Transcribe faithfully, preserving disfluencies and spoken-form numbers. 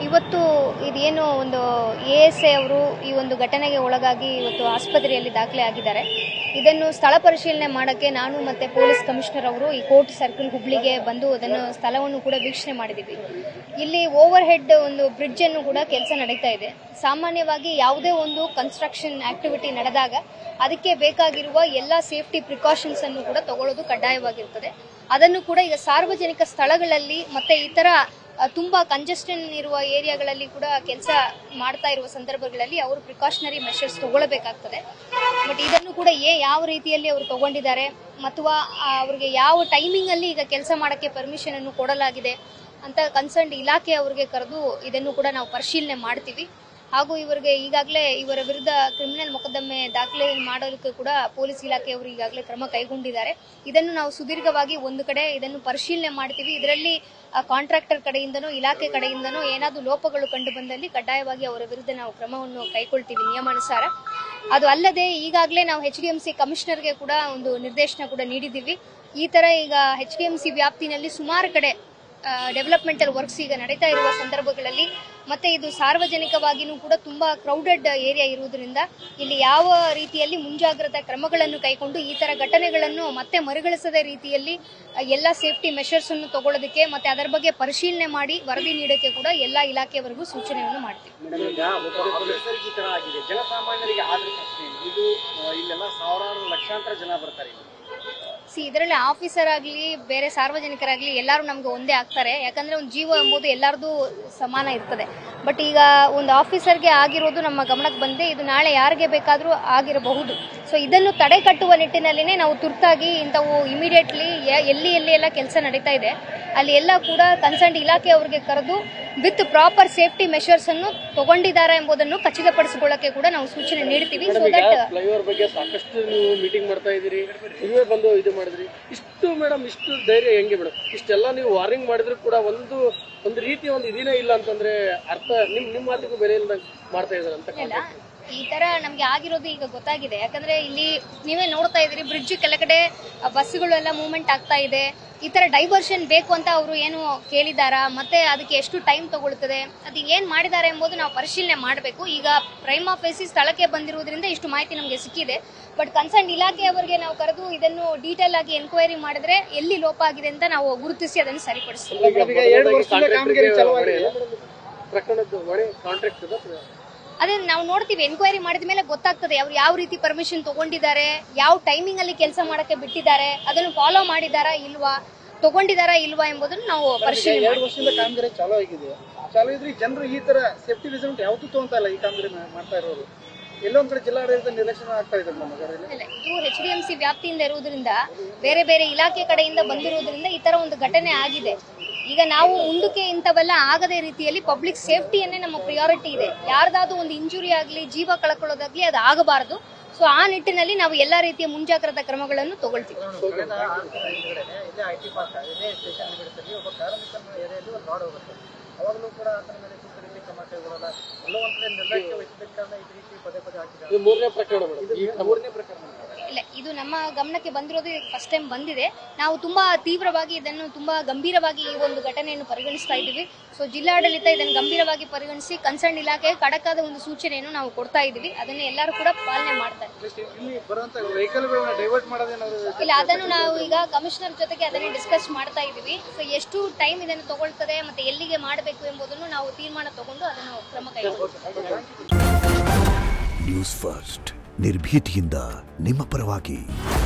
ಇವತ್ತು ಇದೇನು ಒಂದು ಎ ಎಸ್ ಎ ಅವರು ಈ ಒಂದು ಘಟನೆಗೆ ಒಳಗಾಗಿ ಇವತ್ತು ಆಸ್ಪತ್ರೆಯಲ್ಲಿ ದಾಖಲೆ ಆಗಿದ್ದಾರೆ. ಇದನ್ನು ಸ್ಥಳ ಪರಿಶೀಲನೆ ಮಾಡೋಕ್ಕೆ ನಾನು ಮತ್ತು ಪೊಲೀಸ್ ಕಮಿಷನರ್ ಅವರು ಈ ಕೋರ್ಟ್ ಸರ್ಕಲ್ ಹುಬ್ಳಿಗೆ ಬಂದು ಅದನ್ನು ಸ್ಥಳವನ್ನು ಕೂಡ ವೀಕ್ಷಣೆ ಮಾಡಿದ್ದೀವಿ. ಇಲ್ಲಿ ಓವರ್ ಹೆಡ್ ಒಂದು ಬ್ರಿಡ್ಜನ್ನು ಕೂಡ ಕೆಲಸ ನಡೀತಾ ಇದೆ. ಸಾಮಾನ್ಯವಾಗಿ ಯಾವುದೇ ಒಂದು ಕನ್ಸ್ಟ್ರಕ್ಷನ್ ಆಕ್ಟಿವಿಟಿ ನಡೆದಾಗ ಅದಕ್ಕೆ ಬೇಕಾಗಿರುವ ಎಲ್ಲ ಸೇಫ್ಟಿ ಪ್ರಿಕಾಷನ್ಸ್ ಅನ್ನು ಕೂಡ ತಗೊಳ್ಳೋದು ಕಡ್ಡಾಯವಾಗಿರುತ್ತದೆ. ಅದನ್ನು ಕೂಡ ಈಗ ಸಾರ್ವಜನಿಕ ಸ್ಥಳಗಳಲ್ಲಿ ಮತ್ತೆ ಈ ತರ ತುಂಬಾ ಕಂಜೆಸ್ಟನ್ ಇರುವ ಏರಿಯಾಗಳಲ್ಲಿ ಕೂಡ ಕೆಲಸ ಮಾಡ್ತಾ ಇರುವ ಸಂದರ್ಭಗಳಲ್ಲಿ ಅವರು ಪ್ರಿಕಾಷನರಿ ಮೆಷರ್ಸ್ ತಗೊಳ್ಳಬೇಕಾಗ್ತದೆ. ಬಟ್ ಇದನ್ನು ಕೂಡ ಏ ಯಾವ ರೀತಿಯಲ್ಲಿ ಅವರು ತಗೊಂಡಿದ್ದಾರೆ ಅಥವಾ ಅವರಿಗೆ ಯಾವ ಟೈಮಿಂಗ್ ಅಲ್ಲಿ ಈಗ ಕೆಲಸ ಮಾಡೋಕ್ಕೆ ಪರ್ಮಿಷನ್ ಅನ್ನು ಕೊಡಲಾಗಿದೆ ಅಂತ ಕನ್ಸರ್ನ್ ಇಲಾಖೆ ಅವರಿಗೆ ಕರೆದು ಇದನ್ನು ಕೂಡ ನಾವು ಪರಿಶೀಲನೆ ಮಾಡ್ತೀವಿ. ಹಾಗೂ ಇವರಿಗೆ ಈಗಾಗಲೇ ಇವರ ವಿರುದ್ಧ ಕ್ರಿಮಿನಲ್ ಮೊಕದ್ದಮೆ ದಾಖಲೆ ಮಾಡೋದಕ್ಕೆ ಕೂಡ ಪೊಲೀಸ್ ಇಲಾಖೆಯವರು ಈಗಾಗಲೇ ಕ್ರಮ ಕೈಗೊಂಡಿದ್ದಾರೆ. ಇದನ್ನು ನಾವು ಸುದೀರ್ಘವಾಗಿ ಒಂದು ಕಡೆ ಇದನ್ನು ಪರಿಶೀಲನೆ ಮಾಡ್ತೀವಿ. ಇದರಲ್ಲಿ ಕಾಂಟ್ರಾಕ್ಟರ್ ಕಡೆಯಿಂದನೋ ಇಲಾಖೆ ಕಡೆಯಿಂದನೋ ಏನಾದರೂ ಲೋಪಗಳು ಕಂಡು ಬಂದಲ್ಲಿ ಕಡ್ಡಾಯವಾಗಿ ಅವರ ವಿರುದ್ಧ ನಾವು ಕ್ರಮವನ್ನು ಕೈಗೊಳ್ತೀವಿ ನಿಯಮಾನುಸಾರ. ಅದು ಅಲ್ಲದೆ ಈಗಾಗಲೇ ನಾವು ಎಚ್ ಡಿ ಎಂ ಸಿ ಕಮಿಷನರ್ಗೆ ಕೂಡ ಒಂದು ನಿರ್ದೇಶನ ಕೂಡ ನೀಡಿದ್ದೀವಿ. ಈ ತರ ಈಗ ಎಚ್ ಡಿ ಎಂ ಸಿ ವ್ಯಾಪ್ತಿನಲ್ಲಿ ಸುಮಾರು ಕಡೆ ಡೆವಲಪ್ಮೆಂಟಲ್ ವರ್ಕ್ಸ್ ಈಗ ನಡೀತಾ ಇರುವ ಸಂದರ್ಭಗಳಲ್ಲಿ ಮತ್ತೆ ಇದು ಸಾರ್ವಜನಿಕವಾಗಿಯೂ ಕೂಡ ತುಂಬಾ ಕ್ರೌಡೆಡ್ ಏರಿಯಾ ಇರುವುದರಿಂದ ಇಲ್ಲಿ ಯಾವ ರೀತಿಯಲ್ಲಿ ಮುಂಜಾಗ್ರತಾ ಕ್ರಮಗಳನ್ನು ಕೈಗೊಂಡು ಈ ತರ ಘಟನೆಗಳನ್ನು ಮತ್ತೆ ಮರುಗಳಿಸದ ರೀತಿಯಲ್ಲಿ ಎಲ್ಲ ಸೇಫ್ಟಿ ಮೆಷರ್ಸ್ ಅನ್ನು ತಗೊಳ್ಳೋದಕ್ಕೆ ಮತ್ತೆ ಅದರ ಬಗ್ಗೆ ಪರಿಶೀಲನೆ ಮಾಡಿ ವರದಿ ನೀಡೋಕೆ ಕೂಡ ಎಲ್ಲ ಇಲಾಖೆಯವರೆಗೂ ಸೂಚನೆಯನ್ನು ಮಾಡ್ತೀವಿ. ಜನಸಾಮಾನ್ಯರಿಗೆ ಆದ್ರೆ ಇದು ಇಲ್ಲೆಲ್ಲ ಸಾವಿರಾರು ಲಕ್ಷಾಂತರ ಜನ ಬರ್ತಾರೆ. ಸಿ ಇದರಲ್ಲಿ ಆಫೀಸರ್ ಆಗಲಿ ಬೇರೆ ಸಾರ್ವಜನಿಕರಾಗಲಿ ಎಲ್ಲರೂ ನಮ್ಗೆ ಒಂದೇ ಆಗ್ತಾರೆ. ಯಾಕಂದ್ರೆ ಒಂದು ಜೀವ ಎಂಬುದು ಎಲ್ಲರದು ಸಮಾನ ಇರ್ತದೆ. ಬಟ್ ಈಗ ಒಂದು ಆಫೀಸರ್ಗೆ ಆಗಿರೋದು ನಮ್ಮ ಗಮನಕ್ಕೆ ಬಂದೆ, ಇದು ನಾಳೆ ಯಾರಿಗೆ ಬೇಕಾದರೂ ಆಗಿರಬಹುದು. ಸೊ ಇದನ್ನು ತಡೆ ಕಟ್ಟುವ ನಿಟ್ಟಿನಲ್ಲಿನೇ ನಾವು ತುರ್ತಾಗಿ ಇಂಥವು ಇಮಿಡಿಯೇಟ್ಲಿ ಎಲ್ಲಿ ಎಲ್ಲಿ ಎಲ್ಲ ಕೆಲಸ ನಡೀತಾ ಇದೆ ಅಲ್ಲಿ ಎಲ್ಲ ಕೂಡ ಕನ್ಸರ್ನ್ ಇಲಾಖೆ ಅವರಿಗೆ ಕರೆದು ವಿತ್ ಪ್ರಾಪರ್ ಸೇಫ್ಟಿ ಮೆಷರ್ಸ್ ಅನ್ನು ತಗೊಂಡಿದ್ದಾರೆ ಎಂಬುದನ್ನು ಖಚಿತಪಡಿಸಿಕೊಳ್ಳಕ್ಕೆ ಕೂಡ ನಾವು ಸೂಚನೆ ನೀಡ್ತೀವಿ. ಸೊ ದಟ್ ಫ್ಲೈಓವರ್ ಬಗ್ಗೆ ಸಾಕಷ್ಟು ನೀವು ಮೀಟಿಂಗ್ ಮಾಡ್ತಾ ಇದ್ದೀರಿ, ನೀವೇ ಬಂದು ಇದು ಮಾಡಿದ್ರಿ. ಇಷ್ಟು ಮೇಡಮ್ ಇಷ್ಟು ಧೈರ್ಯ ಹೆಂಗೆ ಮೇಡಮ್? ಇಷ್ಟೆಲ್ಲ ನೀವು ವಾರ್ನಿಂಗ್ ಮಾಡಿದ್ರು ಕೂಡ ಒಂದು ಒಂದು ರೀತಿ ಒಂದು ಇದಿನೇ ಇಲ್ಲ ಅಂತಂದ್ರೆ ಅರ್ಥ ನಿಮ್ ನಿಮ್ಮ ಮಾತಿಗೂ ಬೆಲೆ ಇಲ್ಲದಂಗೆ ಮಾಡ್ತಾ ಇದ್ದಾರೆ ಅಂತ. ಈ ತರ ನಮ್ಗೆ ಆಗಿರೋದು ಈಗ ಗೊತ್ತಾಗಿದೆ. ಯಾಕಂದ್ರೆ ಇಲ್ಲಿ ನೀವೇ ನೋಡ್ತಾ ಇದ್ರಿ ಬ್ರಿಡ್ಜ್ ಕೆಳಗಡೆ ಬಸ್ಗಳು ಎಲ್ಲ ಮೂವ್ಮೆಂಟ್ ಆಗ್ತಾ ಇದೆ. ಈ ತರ ಡೈವರ್ಷನ್ ಬೇಕು ಅಂತ ಅವರು ಏನು ಕೇಳಿದಾರ ಮತ್ತೆ ಅದಕ್ಕೆ ಎಷ್ಟು ಟೈಮ್ ತಗೊಳ್ತದೆ ಅದು ಏನ್ ಮಾಡಿದ್ದಾರೆ ಎಂಬುದು ನಾವು ಪರಿಶೀಲನೆ ಮಾಡಬೇಕು. ಈಗ ಪ್ರೈಮಾ ಫೇಸಿ ಸ್ಥಳಕ್ಕೆ ಬಂದಿರುವುದರಿಂದ ಇಷ್ಟು ಮಾಹಿತಿ ನಮಗೆ ಸಿಕ್ಕಿದೆ. ಬಟ್ ಕನ್ಸರ್ನ್ ಇಲಾಖೆಯವರಿಗೆ ನಾವು ಕರೆದು ಇದನ್ನು ಡೀಟೇಲ್ ಆಗಿ ಎನ್ಕ್ವೈರಿ ಮಾಡಿದ್ರೆ ಎಲ್ಲಿ ಲೋಪ ಆಗಿದೆ ಅಂತ ನಾವು ಗುರುತಿಸಿ ಅದನ್ನು ಸರಿಪಡಿಸ್ತೀವಿ. ಅದೇ ನಾವು ನೋಡ್ತೀವಿ, ಎನ್ಕ್ವೈರಿ ಮಾಡಿದ ಮೇಲೆ ಗೊತ್ತಾಗ್ತದೆ ಅವ್ರು ಯಾವ ರೀತಿ ಪರ್ಮಿಷನ್ ತಗೊಂಡಿದ್ದಾರೆ, ಯಾವ ಟೈಮಿಂಗ್ ಅಲ್ಲಿ ಕೆಲಸ ಮಾಡಕ್ಕೆ ಬಿಟ್ಟಿದ್ದಾರೆ, ಅದನ್ನು ಫಾಲೋ ಮಾಡಿದಾರಾ ಇಲ್ವಾ, ತಗೊಂಡಿದಾರಾ ಇಲ್ವಾ ಎಂಬುದನ್ನು ನಾವು ಪರಿಶೀಲನೆ ಎರಡು ವರ್ಷದಿಂದ ಕಾಮಗಾರಿ ಚಾಲೂ ಆಗಿದೆ. ಚಾಲೂ ಇದ್ರೆ ಜನರು ಈ ತರ ಸೇಫ್ಟಿ ಮೆಜರ್ಮೆಂಟ್ ಯಾವ್ದು ತಗೊಂತ ಇಲ್ಲ. ಈ ಕಾಮಗಾರಿ ಮಾಡ್ತಾ ಇರೋರು ಎಲ್ಲೊಂದ್ ಕಡೆ ಜಿಲ್ಲಾಡಳಿತ ನಿರ್ಲಕ್ಷ್ಯ ಆಗ್ತಾ ಇದೆ. ಇದು ಎಚ್ ಡಿ ಎಂ ಸಿ ವ್ಯಾಪ್ತಿಯಿಂದ ಇರುವುದರಿಂದ ಬೇರೆ ಬೇರೆ ಇಲಾಖೆ ಕಡೆಯಿಂದ ಬಂದಿರುವುದರಿಂದ ಈ ತರ ಒಂದು ಘಟನೆ ಆಗಿದೆ. ಈಗ ನಾವು ಮುಂದಕ್ಕೆ ಇಂಥವೆಲ್ಲ ಆಗದೇ ರೀತಿಯಲ್ಲಿ ಪಬ್ಲಿಕ್ ಸೇಫ್ಟಿಯನ್ನೇ ನಮ್ಮ ಪ್ರಿಯಾರಿಟಿ ಇದೆ. ಯಾರ್ದಾದ್ರೂ ಒಂದು ಇಂಜುರಿ ಆಗಲಿ ಜೀವ ಕಳ್ಕೊಳ್ಳೋದಾಗ್ಲಿ ಅದು ಆಗಬಾರದು. ಸೊ ಆ ನಿಟ್ಟಿನಲ್ಲಿ ನಾವು ಎಲ್ಲಾ ರೀತಿಯ ಮುಂಜಾಗ್ರತಾ ಕ್ರಮಗಳನ್ನು ತಗೊಳ್ತೀವಿ. ಇಲ್ಲ, ಇದು ನಮ್ಮ ಗಮನಕ್ಕೆ ಬಂದಿರೋದು ಫಸ್ಟ್ ಟೈಮ್ ಬಂದಿದೆ. ನಾವು ತುಂಬಾ ತೀವ್ರವಾಗಿ ಇದನ್ನು ತುಂಬಾ ಗಂಭೀರವಾಗಿ ಈ ಒಂದು ಘಟನೆಯನ್ನು ಪರಿಗಣಿಸ್ತಾ ಇದ್ದೀವಿ. ಸೊ ಜಿಲ್ಲಾಡಳಿತ ಇದನ್ನು ಗಂಭೀರವಾಗಿ ಪರಿಗಣಿಸಿ ಕನ್ಸರ್ನ್ ಇಲಾಖೆ ಖಡಕ್ಕಾದ ಒಂದು ಸೂಚನೆಯನ್ನು ನಾವು ಕೊಡ್ತಾ ಇದ್ದೀವಿ. ಅದನ್ನು ಎಲ್ಲರೂ ಕೂಡ ಪಾಲನೆ ಮಾಡ್ತಾರೆ. ಇಲ್ಲ, ಅದನ್ನು ನಾವು ಈಗ ಕಮಿಷನರ್ ಜೊತೆಗೆ ಅದನ್ನೇ ಡಿಸ್ಕಸ್ ಮಾಡ್ತಾ ಇದ್ದೀವಿ. ಸೊ ಎಷ್ಟು ಟೈಮ್ ಇದನ್ನು ತಗೊಳ್ತದೆ ಮತ್ತೆ ಎಲ್ಲಿಗೆ ಮಾಡಬೇಕು ಎಂಬುದನ್ನು ನಾವು ತೀರ್ಮಾನ ತಗೊಂಡು ಅದನ್ನು ಕ್ರಮ ಕೈಗೊಳ್ಳುತ್ತೇವೆ. ನ್ಯೂಸ್ ಫಸ್ಟ್ ನಿರ್ಭೀತಿಯಿಂದ ನಿಮ್ಮ ಪರವಾಗಿ.